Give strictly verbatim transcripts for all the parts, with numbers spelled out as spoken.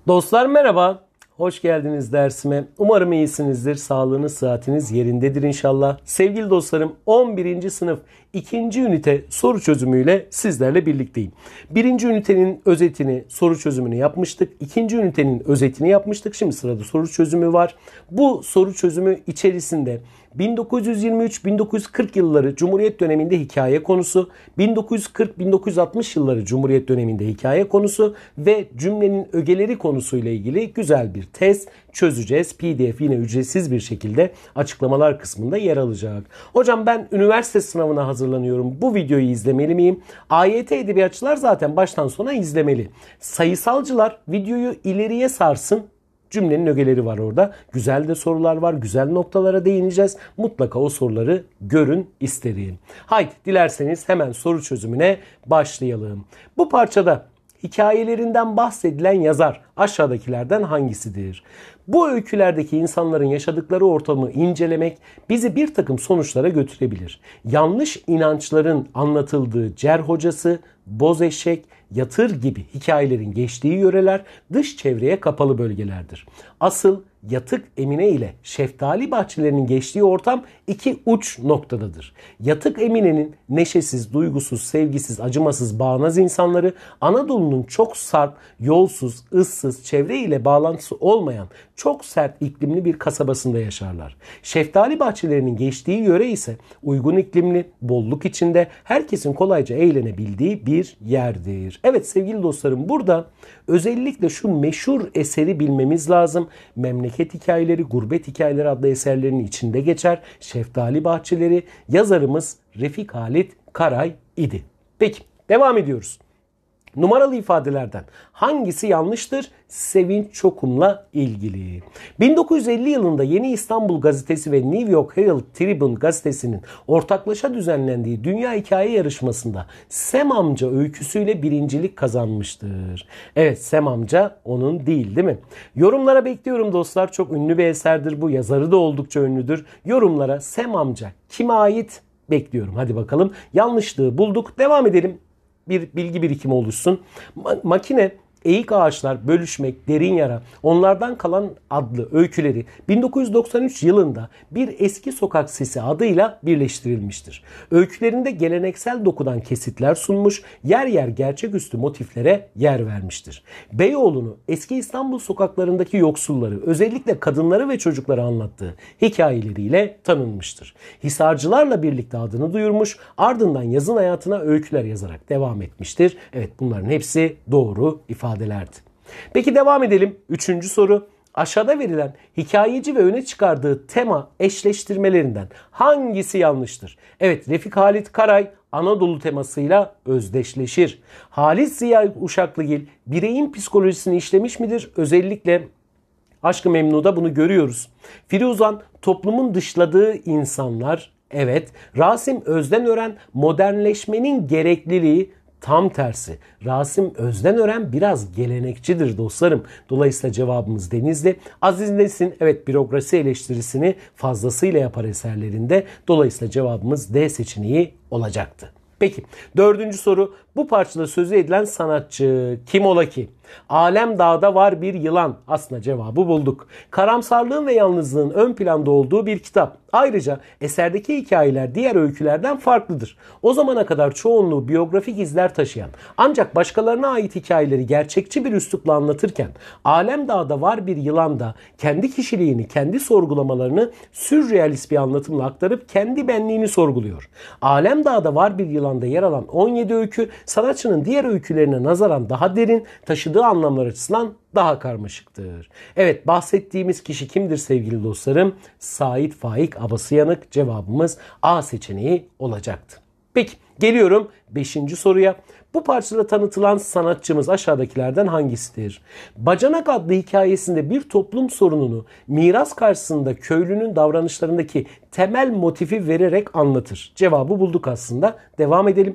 Dostlar merhaba, hoş geldiniz dersime. Umarım iyisinizdir, sağlığınız, sıhhatiniz yerindedir inşallah. Sevgili dostlarım, on birinci sınıf ikinci ünite soru çözümüyle sizlerle birlikteyim. Birinci ünitenin özetini, soru çözümünü yapmıştık. İkinci ünitenin özetini yapmıştık. Şimdi sırada soru çözümü var. Bu soru çözümü içerisinde bin dokuz yüz yirmi üç bin dokuz yüz kırk yılları Cumhuriyet döneminde hikaye konusu, bin dokuz yüz kırk bin dokuz yüz altmış yılları Cumhuriyet döneminde hikaye konusu ve cümlenin ögeleri konusuyla ilgili güzel bir test çözeceğiz. P D F yine ücretsiz bir şekilde açıklamalar kısmında yer alacak. Hocam ben üniversite sınavına hazırlanıyorum. Bu videoyu izlemeli miyim? A Y T edebiyatçılar zaten baştan sona izlemeli. Sayısalcılar videoyu ileriye sarsın. Cümlenin ögeleri var orada. Güzel de sorular var. Güzel noktalara değineceğiz. Mutlaka o soruları görün isterim. Haydi dilerseniz hemen soru çözümüne başlayalım. Bu parçada hikayelerinden bahsedilen yazar aşağıdakilerden hangisidir? Bu öykülerdeki insanların yaşadıkları ortamı incelemek bizi bir takım sonuçlara götürebilir. Yanlış inançların anlatıldığı Cer Hocası, Boz Eşek, Yatır gibi hikayelerin geçtiği yöreler dış çevreye kapalı bölgelerdir. Asıl Yatık Emine ile Şeftali bahçelerinin geçtiği ortam iki uç noktadadır. Yatık Emine'nin neşesiz, duygusuz, sevgisiz, acımasız, bağnaz insanları Anadolu'nun çok sarp, yolsuz, ıssız, çevre ile bağlantısı olmayan çok sert iklimli bir kasabasında yaşarlar. Şeftali bahçelerinin geçtiği yöre ise uygun iklimli, bolluk içinde herkesin kolayca eğlenebildiği bir yerdir. Evet sevgili dostlarım, burada özellikle şu meşhur eseri bilmemiz lazım. Memleket Hikayeleri, Gurbet Hikayeleri adlı eserlerinin içinde geçer. Şeftali Bahçeleri, yazarımız Refik Halit Karay idi. Peki devam ediyoruz. Numaralı ifadelerden hangisi yanlıştır? Sevinç Çokum'la ilgili. bin dokuz yüz elli yılında Yeni İstanbul Gazetesi ve New York Herald Tribune gazetesinin ortaklaşa düzenlendiği Dünya Hikaye Yarışması'nda Sem Amca öyküsüyle birincilik kazanmıştır. Evet, Sem Amca onun değil, değil mi? Yorumlara bekliyorum dostlar. Çok ünlü bir eserdir bu. Yazarı da oldukça ünlüdür. Yorumlara Sem Amca kime ait bekliyorum. Hadi bakalım. Yanlışlığı bulduk. Devam edelim. Bir bilgi birikimi oluşsun. Ma- makine, eğik ağaçlar, bölüşmek, derin yara, onlardan kalan adlı öyküleri bin dokuz yüz doksan üç yılında Bir Eski Sokak Sesi adıyla birleştirilmiştir. Öykülerinde geleneksel dokudan kesitler sunmuş, yer yer gerçeküstü motiflere yer vermiştir. Beyoğlu'nu, eski İstanbul sokaklarındaki yoksulları, özellikle kadınları ve çocukları anlattığı hikayeleriyle tanınmıştır. Hisarcılarla birlikte adını duyurmuş, ardından yazın hayatına öyküler yazarak devam etmiştir. Evet, bunların hepsi doğru ifade ifadelerdi. Peki devam edelim. Üçüncü soru. Aşağıda verilen hikayeci ve öne çıkardığı tema eşleştirmelerinden hangisi yanlıştır? Evet, Refik Halit Karay Anadolu temasıyla özdeşleşir. Halit Ziya Uşaklıgil bireyin psikolojisini işlemiş midir? Özellikle Aşk-ı Memnu'da bunu görüyoruz. Firuzan toplumun dışladığı insanlar. Evet. Rasim Özdenören modernleşmenin gerekliliği. Tam tersi. Rasim Özdenören biraz gelenekçidir dostlarım. Dolayısıyla cevabımız Denizli. Aziz Nesin evet bürokrasi eleştirisini fazlasıyla yapar eserlerinde. Dolayısıyla cevabımız D seçeneği olacaktı. Peki dördüncü soru. Bu parçada sözü edilen sanatçı kim ola ki? Alem dağda var bir yılan. Aslında cevabı bulduk. Karamsarlığın ve yalnızlığın ön planda olduğu bir kitap. Ayrıca eserdeki hikayeler diğer öykülerden farklıdır. O zamana kadar çoğunluğu biyografik izler taşıyan ancak başkalarına ait hikayeleri gerçekçi bir üslupla anlatırken Alem dağda var bir yılan da kendi kişiliğini, kendi sorgulamalarını sürrealist bir anlatımla aktarıp kendi benliğini sorguluyor. Alem dağda var bir yılanda yer alan on yedi öykü sanatçının diğer öykülerine nazaran daha derin, taşıdığı anlamlar açısından daha karmaşıktır. Evet, bahsettiğimiz kişi kimdir sevgili dostlarım? Sait Faik Abasıyanık. Cevabımız A seçeneği olacaktı. Peki geliyorum beşinci soruya. Bu parçada tanıtılan sanatçımız aşağıdakilerden hangisidir? Bacanak adlı hikayesinde bir toplum sorununu miras karşısında köylünün davranışlarındaki temel motifi vererek anlatır. Cevabı bulduk aslında. Devam edelim.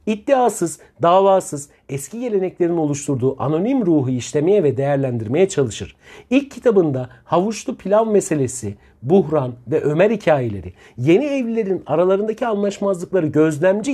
İddiasız, davasız, eski geleneklerin oluşturduğu anonim ruhu işlemeye ve değerlendirmeye çalışır. İlk kitabında havuçlu pilav meselesi, buhran ve Ömer hikayeleri, yeni evlilerin aralarındaki anlaşmazlıkları gözlemci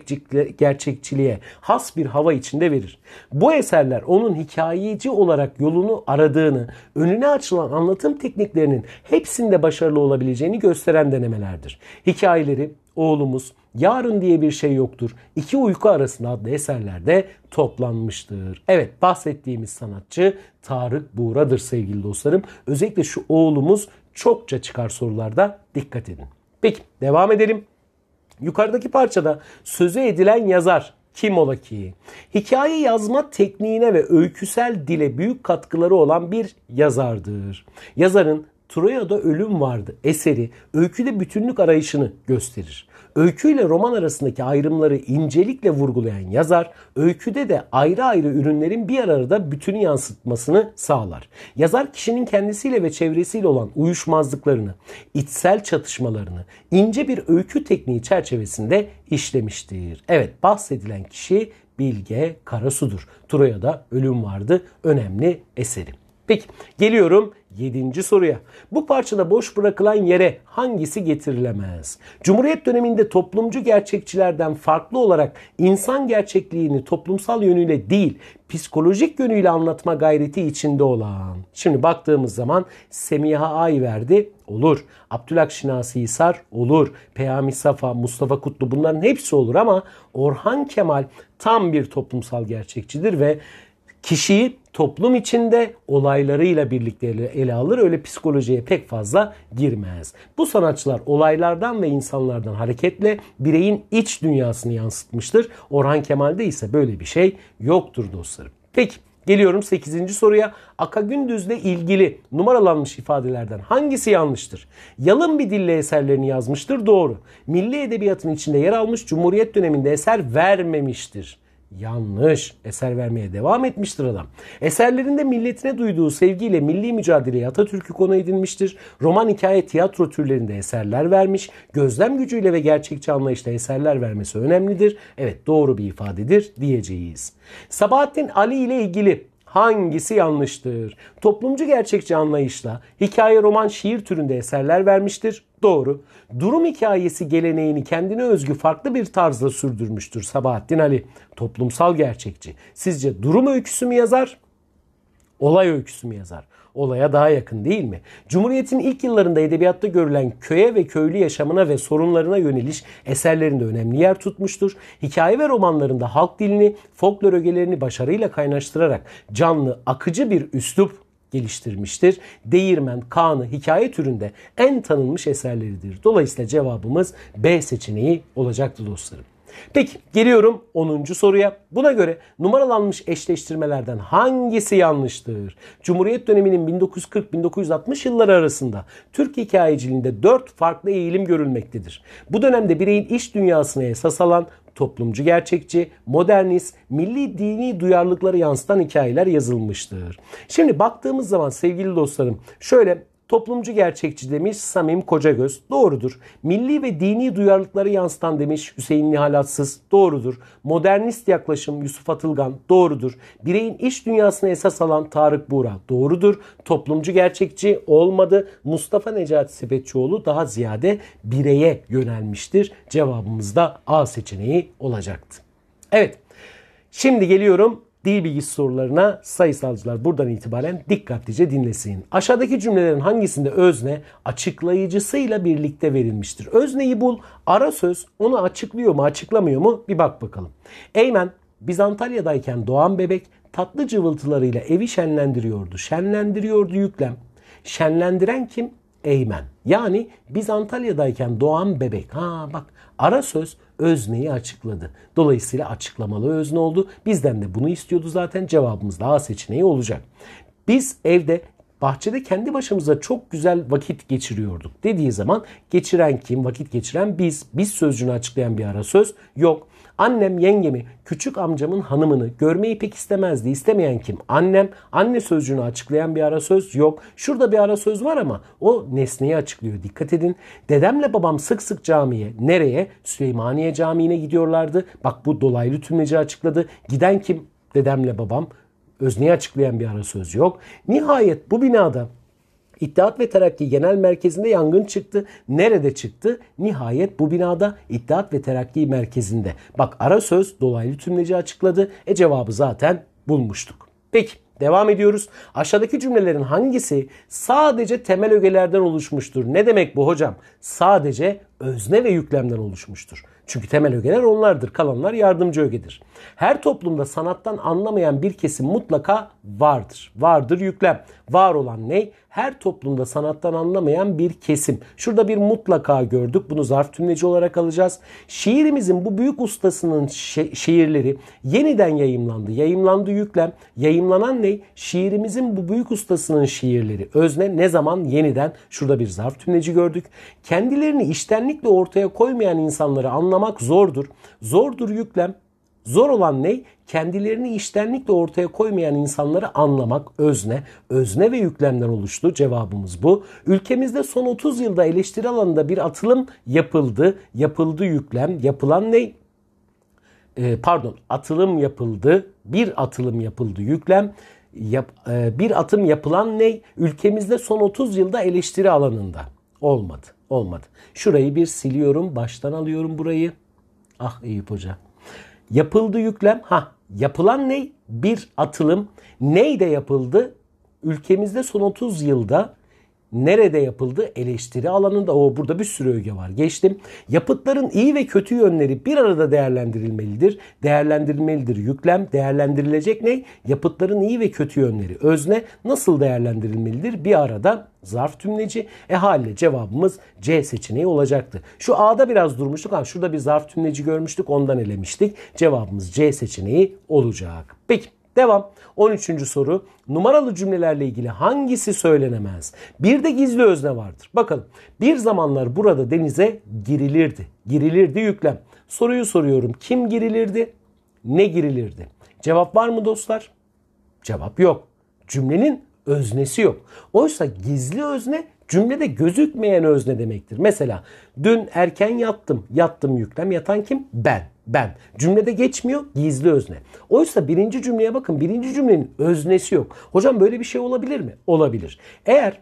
gerçekçiliğe has bir hava içinde verir. Bu eserler onun hikayeci olarak yolunu aradığını, önüne açılan anlatım tekniklerinin hepsinde başarılı olabileceğini gösteren denemelerdir. Hikayeleri Oğlumuz, Yarın diye bir şey yoktur, İki uyku arasında adlı eserlerde toplanmıştır. Evet, bahsettiğimiz sanatçı Tarık Buğra'dır sevgili dostlarım. Özellikle şu Oğlumuz çokça çıkar sorularda, dikkat edin. Peki devam edelim. Yukarıdaki parçada sözü edilen yazar kim ola ki? Hikaye yazma tekniğine ve öyküsel dile büyük katkıları olan bir yazardır. Yazarın Troya'da Ölüm Vardı eseri öyküde bütünlük arayışını gösterir. Öyküyle roman arasındaki ayrımları incelikle vurgulayan yazar, öyküde de ayrı ayrı ürünlerin bir arada bütünü yansıtmasını sağlar. Yazar kişinin kendisiyle ve çevresiyle olan uyuşmazlıklarını, içsel çatışmalarını ince bir öykü tekniği çerçevesinde işlemiştir. Evet, bahsedilen kişi Bilge Karasu'dur. Troya'da Ölüm Vardı önemli eseri. Peki geliyorum yedinci soruya. Bu parçada boş bırakılan yere hangisi getirilemez? Cumhuriyet döneminde toplumcu gerçekçilerden farklı olarak insan gerçekliğini toplumsal yönüyle değil, psikolojik yönüyle anlatma gayreti içinde olan. Şimdi baktığımız zaman Semiha Ayverdi olur. Abdülhak Şinasi Hisar olur. Peyami Safa, Mustafa Kutlu, bunların hepsi olur ama Orhan Kemal tam bir toplumsal gerçekçidir ve kişiyi toplum içinde olaylarıyla birlikte ele alır. Öyle psikolojiye pek fazla girmez. Bu sanatçılar olaylardan ve insanlardan hareketle bireyin iç dünyasını yansıtmıştır. Orhan Kemal'de ise böyle bir şey yoktur dostlarım. Peki geliyorum sekizinci soruya. Aka Gündüz'le ilgili numaralanmış ifadelerden hangisi yanlıştır? Yalın bir dille eserlerini yazmıştır. Doğru. Milli edebiyatın içinde yer almış, Cumhuriyet döneminde eser vermemiştir. Yanlış. Eser vermeye devam etmiştir adam. Eserlerinde milletine duyduğu sevgiyle milli mücadeleye, Atatürk'ü konu edinmiştir. Roman, hikaye, tiyatro türlerinde eserler vermiş. Gözlem gücüyle ve gerçekçi anlayışla eserler vermesi önemlidir. Evet, doğru bir ifadedir diyeceğiz. Sabahattin Ali ile ilgili hangisi yanlıştır? Toplumcu gerçekçi anlayışla hikaye, roman, şiir türünde eserler vermiştir. Doğru. Durum hikayesi geleneğini kendine özgü farklı bir tarzda sürdürmüştür Sabahattin Ali. Toplumsal gerçekçi. Sizce durum öyküsü mü yazar? Olay öyküsü mü yazar? Olaya daha yakın değil mi? Cumhuriyet'in ilk yıllarında edebiyatta görülen köye ve köylü yaşamına ve sorunlarına yöneliş eserlerinde önemli yer tutmuştur. Hikaye ve romanlarında halk dilini, folklor ögelerini başarıyla kaynaştırarak canlı, akıcı bir üslup geliştirmiştir. Değirmen, Kanı, hikaye türünde en tanınmış eserleridir. Dolayısıyla cevabımız B seçeneği olacaktı dostlarım. Peki geliyorum onuncu soruya. Buna göre numaralanmış eşleştirmelerden hangisi yanlıştır? Cumhuriyet döneminin bin dokuz yüz kırk bin dokuz yüz altmış yılları arasında Türk hikayeciliğinde dört farklı eğilim görülmektedir. Bu dönemde bireyin iç dünyasına esas alan toplumcu gerçekçi, modernist, milli dini duyarlılıkları yansıtan hikayeler yazılmıştır. Şimdi baktığımız zaman sevgili dostlarım şöyle toplumcu gerçekçi demiş Samim Kocagöz. Doğrudur. Milli ve dini duyarlılıkları yansıtan demiş Hüseyin Nihalatsız. Doğrudur. Modernist yaklaşım Yusuf Atılgan. Doğrudur. Bireyin iç dünyasına esas alan Tarık Buğra. Doğrudur. Toplumcu gerçekçi olmadı. Mustafa Necati Sepetçioğlu daha ziyade bireye yönelmiştir. Cevabımız da A seçeneği olacaktı. Evet. Şimdi geliyorum dil bilgisi sorularına. Sayısalcılar buradan itibaren dikkatlice dinlesin. Aşağıdaki cümlelerin hangisinde özne açıklayıcısıyla birlikte verilmiştir? Özneyi bul, ara söz onu açıklıyor mu açıklamıyor mu bir bak bakalım. Eymen biz Antalya'dayken doğan bebek tatlı cıvıltılarıyla evi şenlendiriyordu. Şenlendiriyordu yüklem. Şenlendiren kim? Eymen. Yani biz Antalya'dayken doğan bebek. Ha bak, ara söz özneyi açıkladı. Dolayısıyla açıklamalı özne oldu. Bizden de bunu istiyordu zaten. Cevabımız da A seçeneği olacak. Biz evde bahçede kendi başımıza çok güzel vakit geçiriyorduk dediği zaman geçiren kim? Vakit geçiren biz. Biz sözcüğünü açıklayan bir ara söz yok. Annem yengemi, küçük amcamın hanımını görmeyi pek istemezdi. İstemeyen kim? Annem. Anne sözcüğünü açıklayan bir ara söz yok. Şurada bir ara söz var ama o nesneyi açıklıyor. Dikkat edin. Dedemle babam sık sık camiye. Nereye? Süleymaniye Camii'ne gidiyorlardı. Bak bu dolaylı tümleci açıkladı. Giden kim? Dedemle babam. Özneyi açıklayan bir ara söz yok. Nihayet bu binada İttihat ve Terakki Genel Merkezi'nde yangın çıktı. Nerede çıktı? Nihayet bu binada İttihat ve Terakki Merkezi'nde. Bak ara söz dolaylı tümleci açıkladı. E cevabı zaten bulmuştuk. Peki devam ediyoruz. Aşağıdaki cümlelerin hangisi sadece temel ögelerden oluşmuştur? Ne demek bu hocam? Sadece özne ve yüklemden oluşmuştur. Çünkü temel ögeler onlardır. Kalanlar yardımcı ögedir. Her toplumda sanattan anlamayan bir kesim mutlaka vardır. Vardır yüklem. Var olan ne? Her toplumda sanattan anlamayan bir kesim. Şurada bir mutlaka gördük. Bunu zarf tümleci olarak alacağız. Şiirimizin bu büyük ustasının şe- şiirleri yeniden yayımlandı. Yayımlandı yüklem. Yayımlanan ne? Şiirimizin bu büyük ustasının şiirleri. Özne ne zaman? Yeniden. Şurada bir zarf tümleci gördük. Kendilerini içtenlikle ortaya koymayan insanları anlamak zordur. Zordur yüklem. Zor olan ne? Kendilerini içtenlikle ortaya koymayan insanları anlamak özne. Özne ve yüklemden oluştu. Cevabımız bu. Ülkemizde son otuz yılda eleştiri alanında bir atılım yapıldı. Yapıldı yüklem. Yapılan ne? Ee, pardon atılım yapıldı. Bir atılım yapıldı yüklem. Yap, e, bir atım yapılan ne? Ülkemizde son otuz yılda eleştiri alanında. Olmadı. Olmadı. Şurayı bir siliyorum. Baştan alıyorum burayı. Ah Eyüp Hoca. Yapıldı yüklem. Ha, yapılan ne? Bir atılım. Neyde yapıldı? Ülkemizde son otuz yılda nerede yapıldı? Eleştiri alanında. O burada bir sürü öge var. Geçtim. Yapıtların iyi ve kötü yönleri bir arada değerlendirilmelidir. Değerlendirilmelidir. Yüklem. Değerlendirilecek ne? Yapıtların iyi ve kötü yönleri. Özne nasıl değerlendirilmelidir? Bir arada zarf tümleci. E haliyle cevabımız C seçeneği olacaktı. Şu A'da biraz durmuştuk ama şurada bir zarf tümleci görmüştük. Ondan elemiştik. Cevabımız C seçeneği olacak. Peki. Devam. on üçüncü soru. Numaralı cümlelerle ilgili hangisi söylenemez? Bir de gizli özne vardır. Bakalım. Bir zamanlar burada denize girilirdi. Girilirdi yüklem. Soruyu soruyorum. Kim girilirdi? Ne girilirdi? Cevap var mı dostlar? Cevap yok. Cümlenin öznesi yok. Oysa gizli özne cümlede gözükmeyen özne demektir. Mesela dün erken yattım. Yattım yüklem. Yatan kim? Ben. Ben. Cümlede geçmiyor. Gizli özne. Oysa birinci cümleye bakın. Birinci cümlenin öznesi yok. Hocam böyle bir şey olabilir mi? Olabilir. Eğer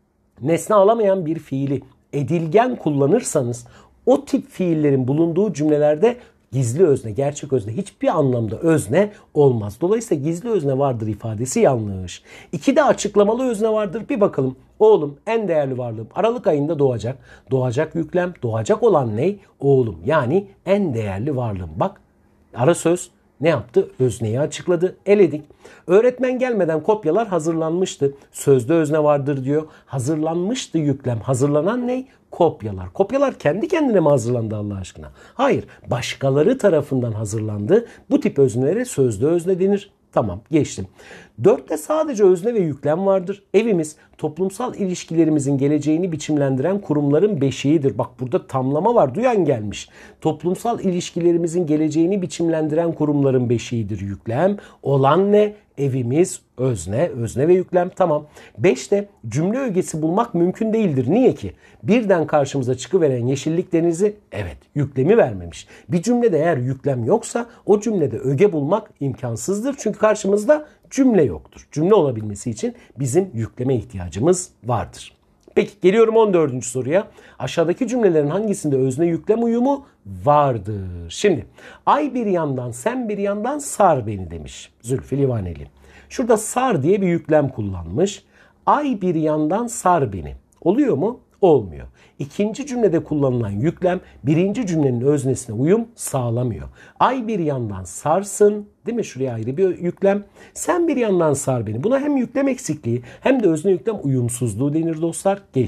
nesne alamayan bir fiili edilgen kullanırsanız o tip fiillerin bulunduğu cümlelerde gizli özne, gerçek özne hiçbir anlamda özne olmaz. Dolayısıyla gizli özne vardır ifadesi yanlış. İki de açıklamalı özne vardır. Bir bakalım. Oğlum en değerli varlığım Aralık ayında doğacak. Doğacak yüklem. Doğacak olan ne? Oğlum. Yani en değerli varlığım. Bak ara söz ne yaptı? Özneyi açıkladı. Eledik. Öğretmen gelmeden kopyalar hazırlanmıştı. Sözde özne vardır diyor. Hazırlanmıştı yüklem. Hazırlanan ne? Kopyalar. Kopyalar kendi kendine mi hazırlandı Allah aşkına? Hayır. Başkaları tarafından hazırlandı. Bu tip öznelere sözde özne denir. Tamam geçtim. Dörtte sadece özne ve yüklem vardır. Evimiz toplumsal ilişkilerimizin geleceğini biçimlendiren kurumların beşiğidir. Bak burada tamlama var. Duyan gelmiş. Toplumsal ilişkilerimizin geleceğini biçimlendiren kurumların beşiğidir yüklem. Olan ne? Evimiz özne, özne ve yüklem tamam. beşte cümle ögesi bulmak mümkün değildir. Niye ki? Birden karşımıza çıkıveren yeşillik denizi evet yüklemi vermemiş. Bir cümlede eğer yüklem yoksa o cümlede öge bulmak imkansızdır. Çünkü karşımızda cümle yoktur. Cümle olabilmesi için bizim yükleme ihtiyacımız vardır. Peki geliyorum on dördüncü soruya. Aşağıdaki cümlelerin hangisinde özne yüklem uyumu vardır? Şimdi ay bir yandan sen bir yandan sar beni demiş Zülfü Livaneli. Şurada sar diye bir yüklem kullanmış. Ay bir yandan sar beni. Oluyor mu? Olmuyor. İkinci cümlede kullanılan yüklem birinci cümlenin öznesine uyum sağlamıyor. Ay bir yandan sarsın, değil mi? Şuraya ayrı bir yüklem. Sen bir yandan sar beni. Buna hem yüklem eksikliği hem de özne yüklem uyumsuzluğu denir dostlar. Geçtim.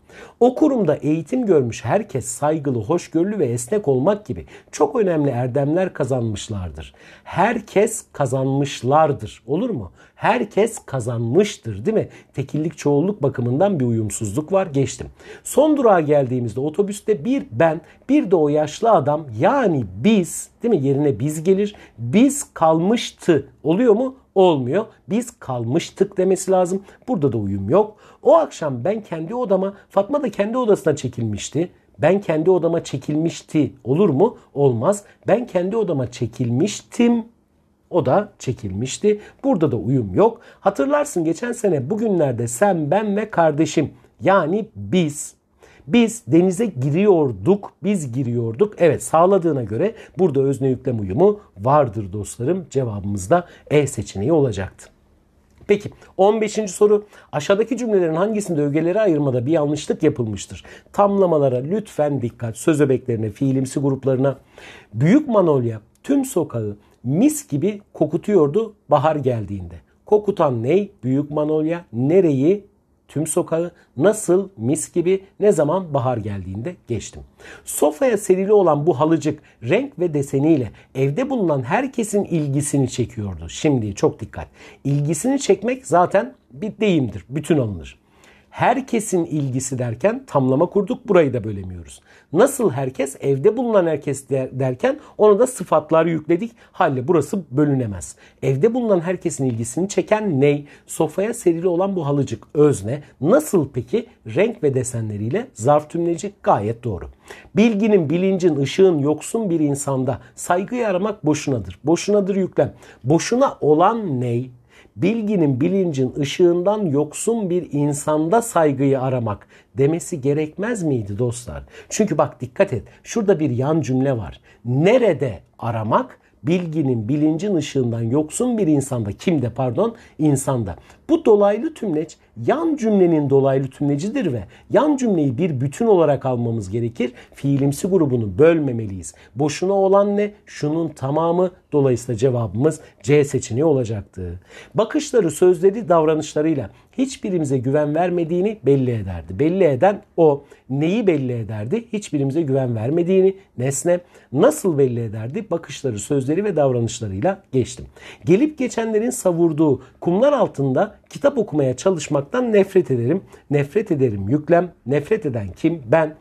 O kurumda eğitim görmüş herkes saygılı, hoşgörülü ve esnek olmak gibi çok önemli erdemler kazanmışlardır. Herkes kazanmışlardır. Olur mu? Herkes kazanmıştır, değil mi? Tekillik çoğulluk bakımından bir uyumsuzluk var. Geçtim. Son durağa geldiğimizde otobüste bir ben, bir de o yaşlı adam, yani biz, değil mi? Yerine biz gelir. Biz kalmıştı. Oluyor mu? Olmuyor. Biz kalmıştık demesi lazım. Burada da uyum yok. O akşam ben kendi odama, Fatma da kendi odasına çekilmişti. Ben kendi odama çekilmişti. Olur mu? Olmaz. Ben kendi odama çekilmiştim. O da çekilmişti. Burada da uyum yok. Hatırlarsın geçen sene bugünlerde sen, ben ve kardeşim, yani biz Biz denize giriyorduk. Biz giriyorduk. Evet, sağladığına göre burada özne yüklem uyumu vardır dostlarım. Cevabımız da E seçeneği olacaktı. Peki on beşinci soru. Aşağıdaki cümlelerin hangisinde ögeleri ayırmada bir yanlışlık yapılmıştır? Tamlamalara lütfen dikkat. Söz öbeklerine, fiilimsi gruplarına. Büyük Manolya tüm sokağı mis gibi kokutuyordu bahar geldiğinde. Kokutan ney? Büyük Manolya. Nereyi? Tüm sokağı. Nasıl? Mis gibi. Ne zaman? Bahar geldiğinde. Geçtim. Sofraya serili olan bu halıcık renk ve deseniyle evde bulunan herkesin ilgisini çekiyordu. Şimdi çok dikkat. İlgisini çekmek zaten bir deyimdir. Bütün alınır. Herkesin ilgisi derken tamlama kurduk. Burayı da bölemiyoruz. Nasıl herkes? Evde bulunan herkes derken ona da sıfatlar yükledik. Halle burası bölünemez. Evde bulunan herkesin ilgisini çeken ney? Sofraya serili olan bu halıcık özne. Nasıl peki? Renk ve desenleriyle zarf tümleci gayet doğru. Bilginin, bilincin, ışığın yoksun bir insanda saygıyı aramak boşunadır. Boşunadır yüklem. Boşuna olan ney? Bilginin, bilincin, ışığından yoksun bir insanda saygıyı aramak demesi gerekmez miydi dostlar? Çünkü bak dikkat et. Şurada bir yan cümle var. Nerede aramak? Bilginin, bilincin ışığından yoksun bir insanda. Kimde pardon? İnsanda. Bu dolaylı tümleç yan cümlenin dolaylı tümlecidir ve yan cümleyi bir bütün olarak almamız gerekir. Fiilimsi grubunu bölmemeliyiz. Boşuna olan ne? Şunun tamamı. Dolayısıyla cevabımız C seçeneği olacaktı. Bakışları, sözleri, davranışlarıyla hiçbirimize güven vermediğini belli ederdi. Belli eden o. Neyi belli ederdi? Hiçbirimize güven vermediğini. Nesne. Nasıl belli ederdi? Bakışları, sözleri ve davranışlarıyla. Geçtim. Gelip geçenlerin savurduğu kumlar altında kitap okumaya çalışmaktan nefret ederim. Nefret ederim yüklem. Nefret eden kim? Ben.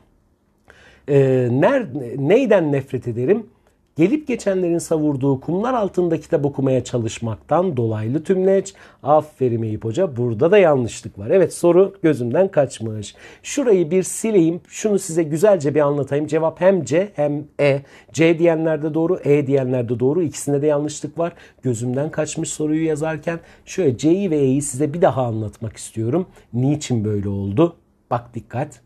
Ee, ner, neyden nefret ederim? Gelip geçenlerin savurduğu kumlar altında kitap okumaya çalışmaktan dolaylı tümleç. Aferin Eyüp Hoca. Burada da yanlışlık var. Evet, soru gözümden kaçmış. Şurayı bir sileyim. Şunu size güzelce bir anlatayım. Cevap hem C hem E. C diyenlerde doğru, E diyenlerde doğru. İkisinde de yanlışlık var. Gözümden kaçmış soruyu yazarken. Şöyle C'yi ve E'yi size bir daha anlatmak istiyorum. Niçin böyle oldu? Bak dikkat.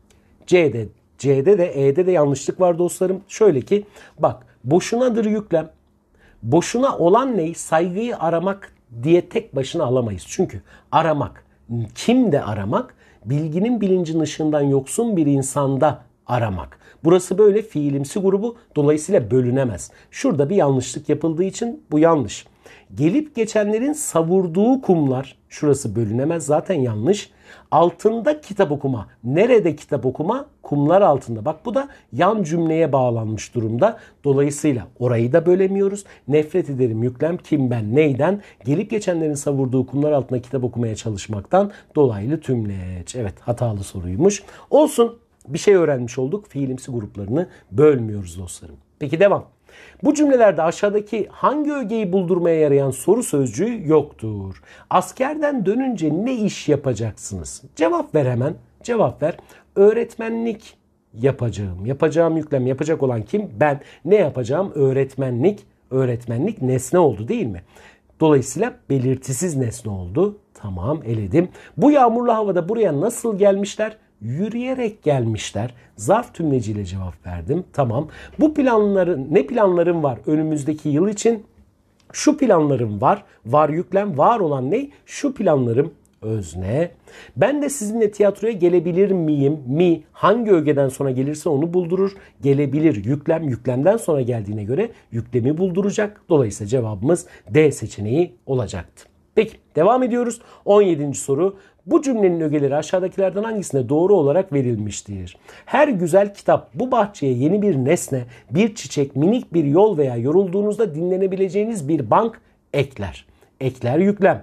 C'de, C'de de E'de de yanlışlık var dostlarım. Şöyle ki bak. Boşunadır yüklem. Boşuna olan ney? Saygıyı aramak diye tek başına alamayız. Çünkü aramak. Kimde aramak? Bilginin, bilincin ışığından yoksun bir insanda aramak. Burası böyle fiilimsi grubu. Dolayısıyla bölünemez. Şurada bir yanlışlık yapıldığı için bu yanlış. Gelip geçenlerin savurduğu kumlar. Şurası bölünemez. Zaten yanlış. Altında kitap okuma. Nerede kitap okuma? Kumlar altında. Bak bu da yan cümleye bağlanmış durumda. Dolayısıyla orayı da bölemiyoruz. Nefret ederim yüklem kim ben neyden? Gelip geçenlerin savurduğu kumlar altında kitap okumaya çalışmaktan dolaylı tümleç. Evet, hatalı soruymuş. Olsun, bir şey öğrenmiş olduk. Fiilimsi gruplarını bölmüyoruz dostlarım. Peki devam. Bu cümlelerde aşağıdaki hangi ögeyi buldurmaya yarayan soru sözcüğü yoktur? Askerden dönünce ne iş yapacaksınız? Cevap ver hemen. Cevap ver. Öğretmenlik yapacağım. Yapacağım yüklem. Yapacak olan kim? Ben. Ne yapacağım? Öğretmenlik. Öğretmenlik nesne oldu değil mi? Dolayısıyla belirtisiz nesne oldu. Tamam, eledim. Bu yağmurlu havada buraya nasıl gelmişler? Yürüyerek gelmişler. Zarf tümleciyle cevap verdim. Tamam. Bu planların, ne planlarım var önümüzdeki yıl için? Şu planlarım var. Var yüklem. Var olan ne? Şu planlarım özne. Ben de sizinle tiyatroya gelebilir miyim? Mi hangi ögeden sonra gelirse onu buldurur. Gelebilir yüklem. Yüklemden sonra geldiğine göre yüklemi bulduracak. Dolayısıyla cevabımız D seçeneği olacaktı. Peki devam ediyoruz. on yedinci soru. Bu cümlenin ögeleri aşağıdakilerden hangisine doğru olarak verilmiştir? Her güzel kitap bu bahçeye yeni bir nesne, bir çiçek, minik bir yol veya yorulduğunuzda dinlenebileceğiniz bir bank ekler. Ekler yüklem.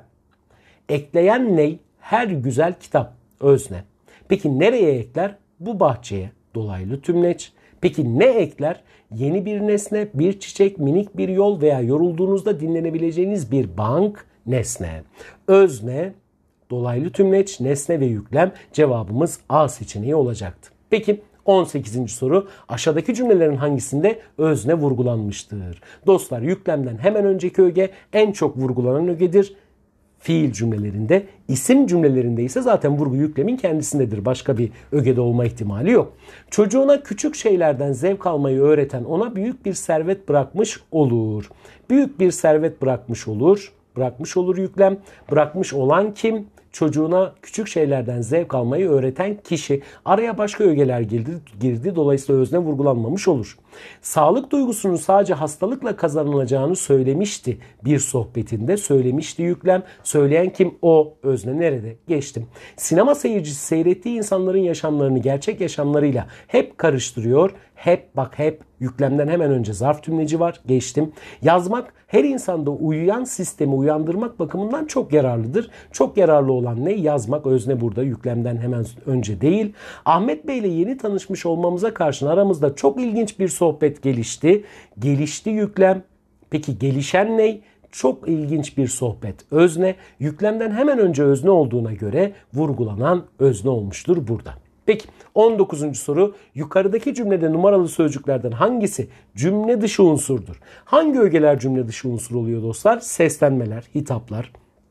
Ekleyen ney? Her güzel kitap özne. Peki nereye ekler? Bu bahçeye dolaylı tümleç. Peki ne ekler? Yeni bir nesne, bir çiçek, minik bir yol veya yorulduğunuzda dinlenebileceğiniz bir bank nesne. Özne, dolaylı tümleç, nesne ve yüklem, cevabımız A seçeneği olacaktı. Peki on sekizinci soru, aşağıdaki cümlelerin hangisinde özne vurgulanmıştır? Dostlar, yüklemden hemen önceki öge en çok vurgulanan ögedir. Fiil cümlelerinde, isim cümlelerinde ise zaten vurgu yüklemin kendisindedir. Başka bir ögede olma ihtimali yok. Çocuğuna küçük şeylerden zevk almayı öğreten ona büyük bir servet bırakmış olur. Büyük bir servet bırakmış olur. Bırakmış olur yüklem. Bırakmış olan kim? Çocuğuna küçük şeylerden zevk almayı öğreten kişi. Araya başka ögeler girdi, girdi. Dolayısıyla özne vurgulanmamış olur. Sağlık duygusunun sadece hastalıkla kazanılacağını söylemişti bir sohbetinde. Söylemişti yüklem. Söyleyen kim? O. Özne nerede? Geçtim. Sinema seyircisi seyrettiği insanların yaşamlarını gerçek yaşamlarıyla hep karıştırıyor. Hep, bak hep, yüklemden hemen önce zarf tümleci var. Geçtim. Yazmak her insanda uyuyan sistemi uyandırmak bakımından çok yararlıdır. Çok yararlı olan ne? Yazmak. Özne burada, yüklemden hemen önce değil. Ahmet Bey ile yeni tanışmış olmamıza karşın aramızda çok ilginç bir sohbet gelişti. Gelişti yüklem. Peki gelişen ne? Çok ilginç bir sohbet. Özne. Yüklemden hemen önce özne olduğuna göre vurgulanan özne olmuştur burada. Peki on dokuzuncu soru, yukarıdaki cümlede numaralı sözcüklerden hangisi cümle dışı unsurdur? Hangi ögeler cümle dışı unsur oluyor dostlar? Seslenmeler, hitaplar,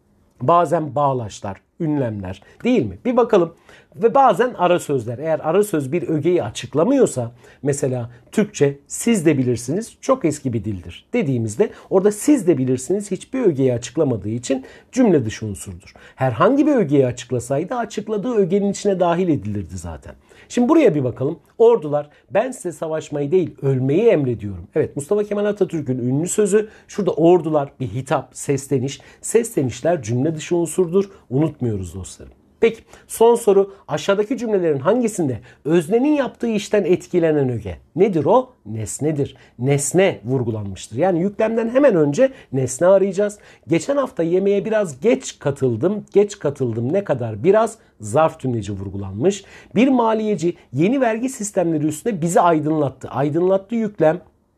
bazen bağlaçlar, ünlemler değil mi? Bir bakalım. Ve bazen ara sözler. Eğer ara söz bir ögeyi açıklamıyorsa, mesela Türkçe siz de bilirsiniz çok eski bir dildir dediğimizde orada siz de bilirsiniz hiçbir ögeyi açıklamadığı için cümle dışı unsurdur. Herhangi bir ögeyi açıklasaydı açıkladığı ögenin içine dahil edilirdi zaten. Şimdi buraya bir bakalım. Ordular ben size savaşmayı değil ölmeyi emrediyorum. Evet, Mustafa Kemal Atatürk'ün ünlü sözü. Şurada ordular bir hitap, sesleniş. Seslenişler cümle dışı unsurdur. Unutmuyoruz dostlarım. Peki son soru, aşağıdaki cümlelerin hangisinde öznenin yaptığı işten etkilenen öge nedir o? Nesnedir. Nesne vurgulanmıştır. Yani yüklemden hemen önce nesne arayacağız. Geçen hafta yemeğe biraz geç katıldım. Geç katıldım ne kadar? Biraz zarf tümleci vurgulanmış. Bir maliyeci yeni vergi sistemleri üstüne bizi aydınlattı. Aydınlattı yüklem.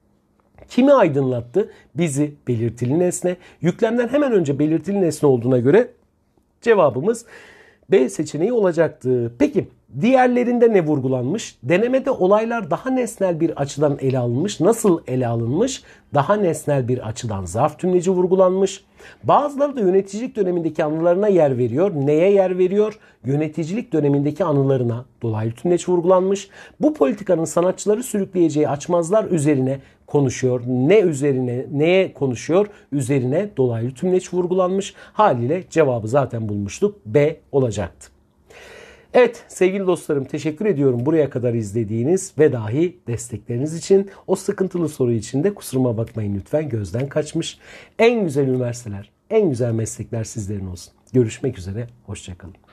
Kimi aydınlattı? Bizi, belirtili nesne. Yüklemden hemen önce belirtili nesne olduğuna göre cevabımız B seçeneği olacaktı. Peki diğerlerinde ne vurgulanmış? Denemede olaylar daha nesnel bir açıdan ele alınmış. Nasıl ele alınmış? Daha nesnel bir açıdan zarf tümleci vurgulanmış. Bazıları da yöneticilik dönemindeki anılarına yer veriyor. Neye yer veriyor? Yöneticilik dönemindeki anılarına dolaylı tümleç vurgulanmış. Bu politikanın sanatçıları sürükleyeceği açmazlar üzerine konuşuyor. Ne üzerine, neye konuşuyor? Üzerine dolaylı tümleç vurgulanmış. Haliyle cevabı zaten bulmuştuk. B olacaktı. Evet sevgili dostlarım, teşekkür ediyorum buraya kadar izlediğiniz ve dahi destekleriniz için. O sıkıntılı soru için de kusuruma bakmayın lütfen, gözden kaçmış. En güzel üniversiteler, en güzel meslekler sizlerin olsun. Görüşmek üzere, hoşça kalın.